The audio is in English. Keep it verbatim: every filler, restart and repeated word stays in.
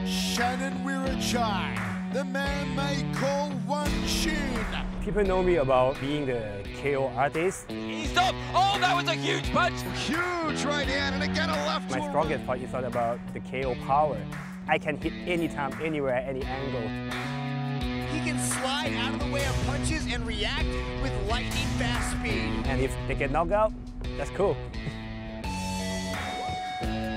Shannon Wiratchai, the man they call One Chin. People know me about being the K O artist. He stopped! Oh, that was a huge punch! Huge right hand and again a left. My strongest part is all about the K O power. I can hit anytime, anywhere, any angle. He can slide out of the way of punches and react with lightning fast speed. And if they get knocked out, that's cool.